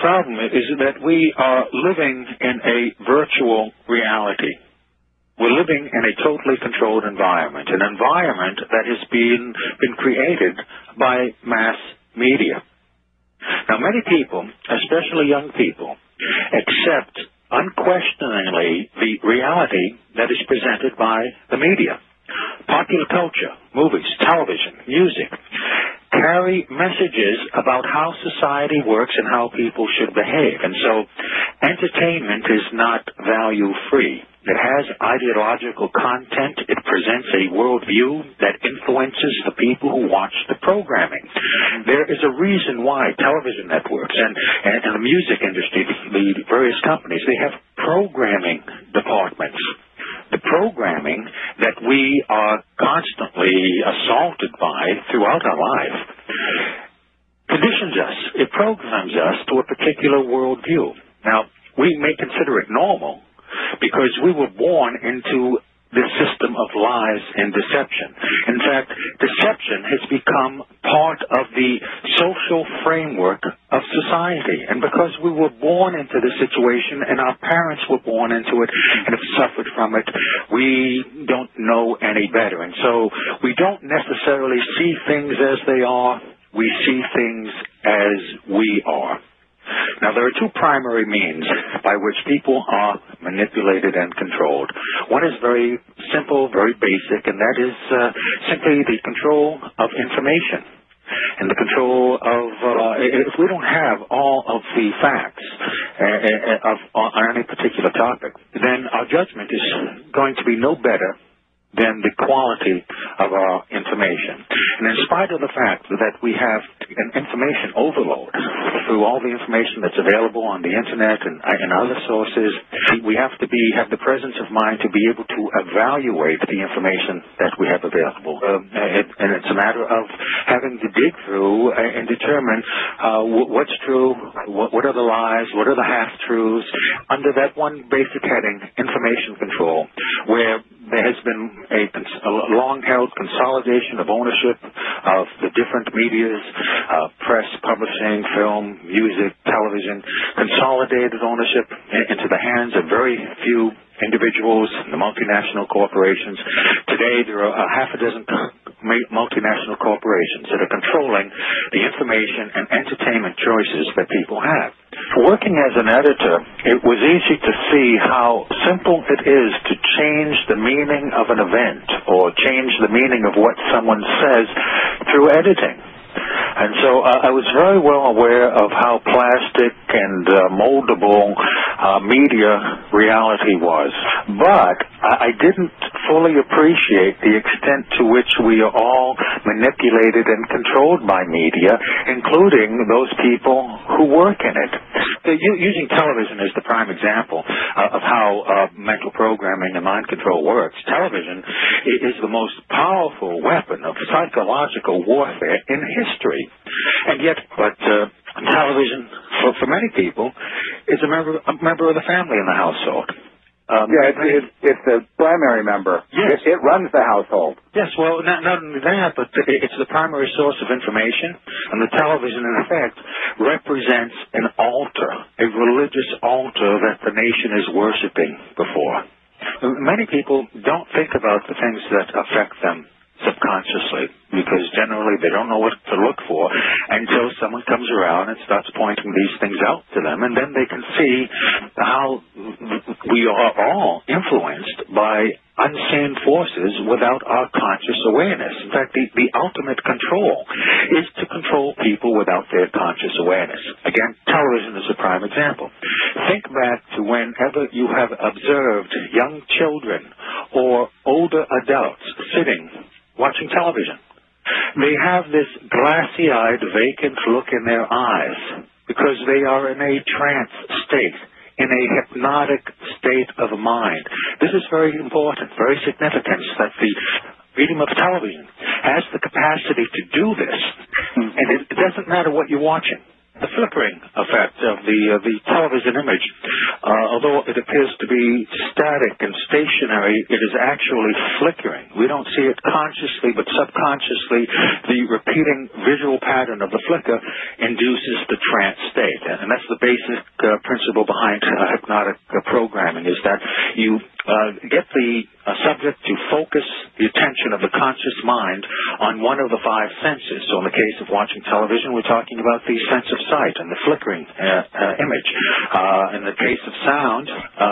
problem is that we are living in a virtual reality. We're living in a totally controlled environment, an environment that has been created by mass media. Now, many people, especially young people, accept unquestioningly the reality that is presented by the media. Popular culture, movies, television, music, carry messages about how society works and how people should behave. And so entertainment is not value-free. It has ideological content. It presents a worldview that influences the people who watch the programming. There is a reason why television networks and the music industry, the various companies, they have programming departments. The programming that we are constantly assaulted by throughout our life conditions us. It programs us to a particular worldview. Now, we may consider it normal because we were born into this system of lies and deception. In fact, deception has become part of the social framework of society. And because we were born into this situation and our parents were born into it and have suffered from it, we don't know any better. And so we don't necessarily see things as they are. We see things as we are. Now, there are two primary means by which people are manipulated and controlled. One is very simple, very basic, and that is simply the control of information and the control of, if we don't have all of the facts on any particular topic, then our judgment is going to be no better than the quality of our information. And in spite of the fact that we have an information overload through all the information that's available on the Internet and other sources, we have to have the presence of mind to be able to evaluate the information that we have available. And it's a matter of having to dig through and determine what's true, what are the lies, what are the half-truths, under that one basic heading, information control, where there has been a long-held consolidation of ownership of the different medias, press, publishing, film, music, television, consolidated ownership into the hands of very few individuals, the multinational corporations. Today, there are half a dozen multinational corporations that are controlling the information and entertainment choices that people have. Working as an editor, it was easy to see how simple it is to change the meaning of an event or change the meaning of what someone says through editing. And so I was very well aware of how plastic and moldable media reality was. But I didn't fully appreciate the extent to which we are all manipulated and controlled by media, including those people who work in it. Using television as the prime example of how mental programming and mind control works, television is the most powerful weapon of psychological warfare in history. And yet, television, for many people, is a member of the family in the household. It's the primary member. Yes. It runs the household. Yes, well, not only that, but it's the primary source of information, and the television, in effect, represents an altar, a religious altar that the nation is worshiping before. Many people don't think about the things that affect them subconsciously, because generally they don't know what to look for until someone comes around and starts pointing these things out to them, and then they can see how we are all influenced by unseen forces without our conscious awareness. In fact, the ultimate control is to control people without their conscious awareness. Again, television is a prime example. Think back to whenever you have observed young children or older adults sitting watching television. They have this glassy-eyed, vacant look in their eyes because they are in a trance state, in a hypnotic state of mind. This is very important, very significant, that the medium of television has the capacity to do this. And it doesn't matter what you're watching. the flickering effect of the television image. Although it appears to be static and stationary, it is actually flickering. We don't see it consciously, but subconsciously, the repeating visual pattern of the flicker induces the trance state. And that's the basic principle behind hypnotic programming, is that you get the subject to focus the attention of the conscious mind on one of the five senses. So in the case of watching television, we're talking about the sense of sight and the flickering image. In the case of sound,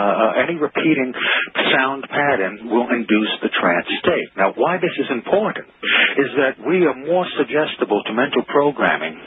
any repeating sound pattern will induce the trance state. Now, why this is important is that we are more suggestible to mental programming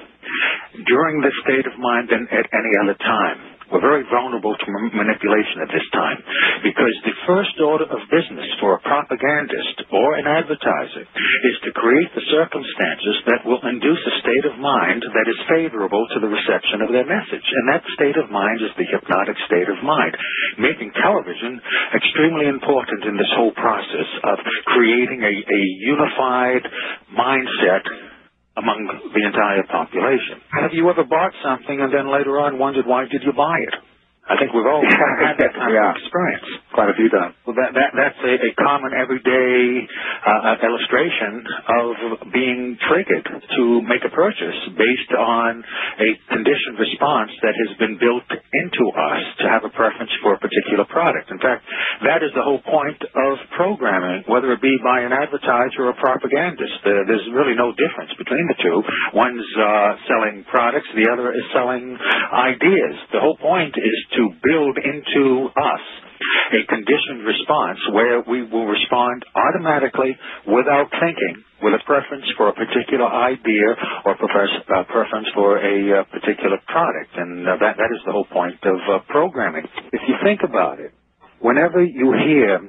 during this state of mind than at any other time. We're very vulnerable to manipulation at this time, because the first order of business for a propagandist or an advertiser is to create the circumstances that will induce a state of mind that is favorable to the reception of their message. And that state of mind is the hypnotic state of mind, making television extremely important in this whole process of creating a unified mindset among the entire population. Have you ever bought something and then later on wondered, why did you buy it? I think we've all had that kind of experience. Quite a few times. Well, that's a common everyday illustration of being triggered to make a purchase based on a conditioned response that has been built into us to have a preference for a particular product. In fact, that is the whole point of programming, whether it be by an advertiser or a propagandist. There's really no difference between the two. One's selling products, the other is selling ideas. The whole point is to build into us a conditioned response where we will respond automatically without thinking, with a preference for a particular idea or preference for a particular product. And that is the whole point of programming. If you think about it, whenever you hear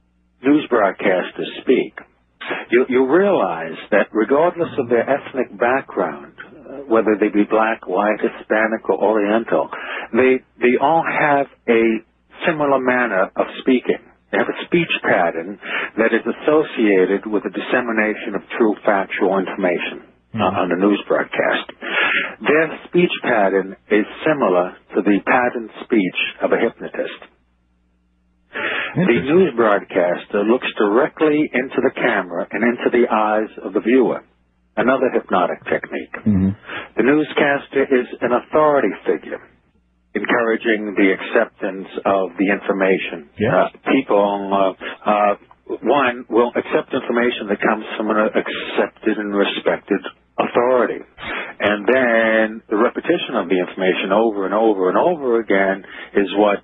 news broadcasters speak, you realize that regardless of their ethnic background, whether they be black, white, Hispanic, or Oriental, they all have a similar manner of speaking. They have a speech pattern that is associated with the dissemination of true factual information on the news broadcast. Their speech pattern is similar to the patterned speech of a hypnotist. The news broadcaster looks directly into the camera and into the eyes of the viewer. Another hypnotic technique. The newscaster is an authority figure, encouraging the acceptance of the information. People, one, will accept information that comes from an accepted and respected authority. And then the repetition of the information over and over and over again is what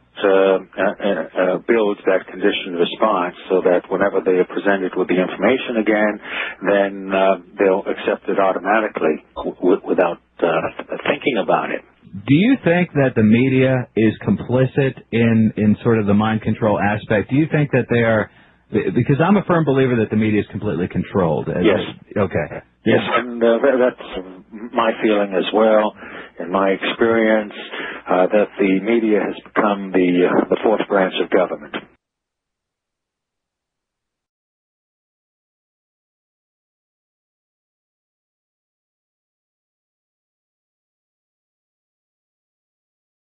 builds that conditioned response, so that whenever they are presented with the information again, then they'll accept it automatically without thinking about it. Do you think that the media is complicit in sort of the mind control aspect? Do you think that they are, because I'm a firm believer that the media is completely controlled. Yes. Okay. Yes, and that's my feeling as well, in my experience, that the media has become the fourth branch of government.